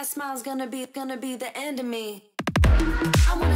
smile's gonna be the end of me. I wanna